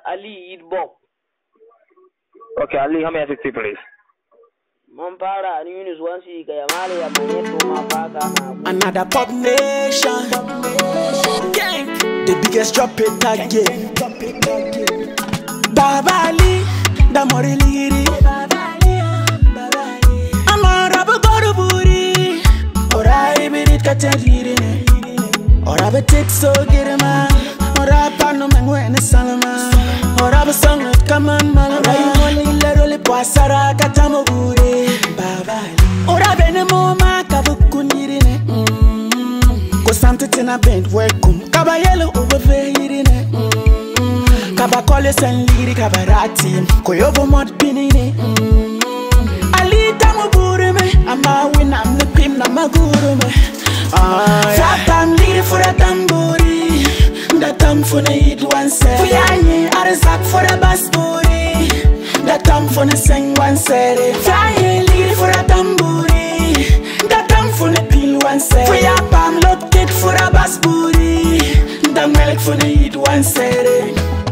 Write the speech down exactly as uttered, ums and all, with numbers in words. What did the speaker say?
Ali eat bok. Okay, Ali, how many fifty, please? Mampara, and Yunus once you get Mali, I'm another pop nation. Gang. The biggest drop it again. Baba Ali, the Moriliri. I'm a rubber bottle booty. Or I be it catching. Or I be take so get a man. Or I pan no man when it's Salama. Or I be song with come on, man. Or I only literally Pasara Katamo booty. Baba Ali. Or I be no more Makabukunirine. Cause something in a bend welcome. Kaba yellow over here. Kaba college and liri kabarati. Koyobo mod pinine. Ali tamu buru me. Ama win am the pim na maguru me. Flat time liri for a tamburi. The tam for the hit one set. Flying arizak for a bass booty. The tam for the sing one set. Flying liri for a tamburi. The tam for the pin one set. Free up I'm located for a bass booty. The milk for the hit one set.